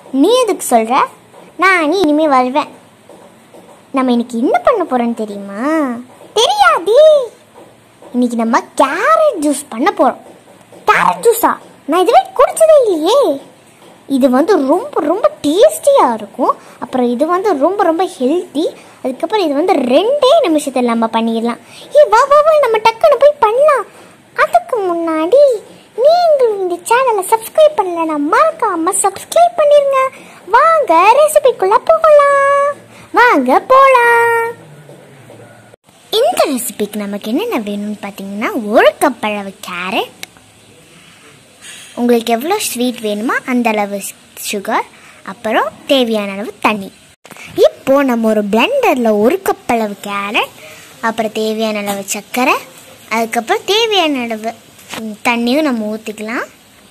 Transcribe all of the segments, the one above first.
நீ எதுக்கு சொல்கிற? நான் இனிமேல் வருவேன். நம்ம இன்னைக்கு என்ன பண்ண போகிறோன்னு தெரியுமா? தெரியாதே. இன்னைக்கு நம்ம கேரட் ஜூஸ் பண்ண போகிறோம். கேரட் ஜூஸா? நான் இதுவே குடிச்சதே இல்லையே. இது ரொம்ப ரொம்ப டேஸ்டியாக இருக்கும். அப்புறம் இது ரொம்ப ரொம்ப ஹெல்த்தி. அதுக்கப்புறம் இது 2 நிமிஷத்தில் நம்ம பண்ணிடலாம். வா வா வா, நம்ம டக்குன்னு போய் பண்ணலாம். அதுக்கு முன்னாடி நீங்கள் இந்த சேனலை சப்ஸ்கிரைப் பண்ணலன்னா மறக்காம சப்ஸ்கிரைப் பண்ணிருங்க. வாங்க ரெசிபிக்குள்ள போகலாம். வாங்க போகலாம். இந்த ரெசிபிக்கு நமக்கு என்னென்ன வேணும்னு பார்த்தீங்கன்னா, 1 கப் அளவு கேரட், உங்களுக்கு எவ்வளோ ஸ்வீட் வேணுமோ அந்த அளவு சுகர், அப்புறம் தேவையான அளவு தண்ணி. இப்போது நம்ம ஒரு பிளெண்டரில் 1 கப் அளவு கேரட், அப்புறம் தேவையான அளவு சர்க்கரை, அதுக்கப்புறம் தேவையான அளவு தண்ணியும் நம்ம ஊற்றிக்கலாம்.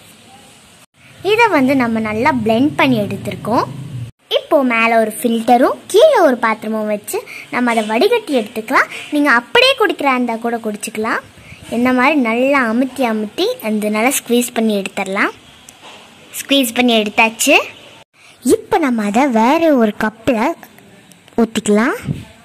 இதை நம்ம நல்லா பிளெண்ட் பண்ணி எடுத்துருக்கோம். இப்போது மேலே ஒரு ஃபில்டரும் கீழே ஒரு பாத்திரமும் வச்சு நம்ம அதை வடிகட்டி எடுத்துக்கலாம். நீங்கள் அப்படியே குடிக்கிறா இருந்தால் கூட குடிச்சிக்கலாம். இந்த மாதிரி நல்லா அமுத்தி அந்த நல்லா ஸ்க்வீஸ் பண்ணி எடுத்துடலாம். ஸ்க்வீஸ் பண்ணி எடுத்தாச்சு. இப்போ நம்ம அதை வேறு ஒரு கப்பில் ஊற்றிக்கலாம்.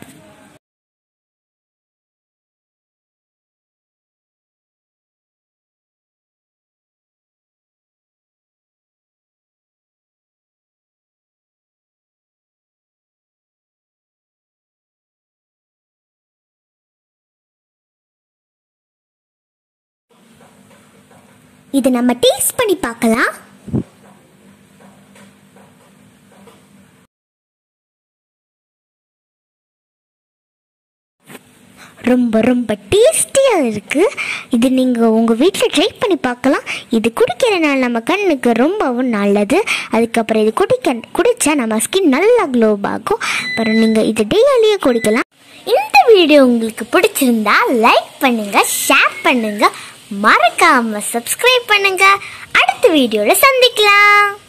இதை நம்ம டேஸ்ட் பண்ணி பார்க்கலாம். ரொம்ப ரொம்ப டேஸ்டியாக இருக்குது. இது நீங்கள் உங்கள் வீட்டில் ட்ரை பண்ணி பார்க்கலாம். இது குடிக்கிறனால நம்ம கண்ணுக்கு ரொம்பவும் நல்லது. அதுக்கப்புறம் இது குடித்தா நம்ம ஸ்கின் நல்லா க்ளோவ் ஆகும். அப்புறம் நீங்கள் இது டெய்லியே குடிக்கலாம். இந்த வீடியோ உங்களுக்கு பிடிச்சிருந்தா லைக் பண்ணுங்கள், ஷேர் பண்ணுங்கள், மறக்காம சப்ஸ்கிரைப் பண்ணுங்க. அடுத்த வீடியோல சந்திக்கலாம்.